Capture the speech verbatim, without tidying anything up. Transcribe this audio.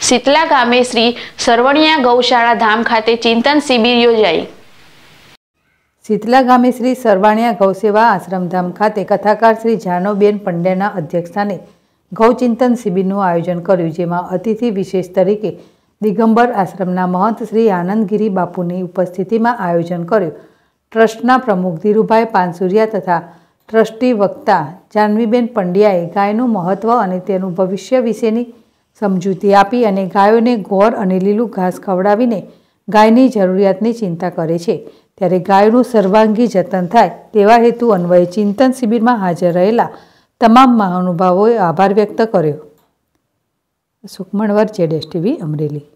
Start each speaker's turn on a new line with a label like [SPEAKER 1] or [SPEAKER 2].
[SPEAKER 1] શીતલા ગામે શ્રી સરવણિયા ગૌશાળા ધામ ખાતે ચિંતન શિબિર યોજાઈ।
[SPEAKER 2] શીતલા ગામે શ્રી સરવાણિયા ગૌસેવા આશ્રમધામ ખાતે કથાકાર શ્રી જાનોબેન પંડ્યાના અધ્યક્ષસ્થાને ગૌચિંતન શિબિરનું આયોજન કર્યું, જેમાં અતિથિ વિશેષ તરીકે દિગંબર આશ્રમના મહંત શ્રી આનંદગીરી બાપુની ઉપસ્થિતિમાં આયોજન કર્યું। ટ્રસ્ટના પ્રમુખ ધીરુભાઈ પાનસુરિયા તથા ટ્રસ્ટી વક્તા જાનવીબેન પંડ્યાએ ગાયનું મહત્વ અને તેનું ભવિષ્ય વિશેની સમજૂતી આપી અને ગાયોને ગોળ અને લીલું ઘાસ ખવડાવીને ગાયની જરૂરિયાતની ચિંતા કરે છે, ત્યારે ગાયોનું સર્વાંગી જતન થાય તેવા હેતુ અન્વયે ચિંતન શિબિરમાં હાજર રહેલા તમામ મહાનુભાવોએ આભાર વ્યક્ત કર્યો। સુખમણવર જેડેશ ટીવી અમરેલી।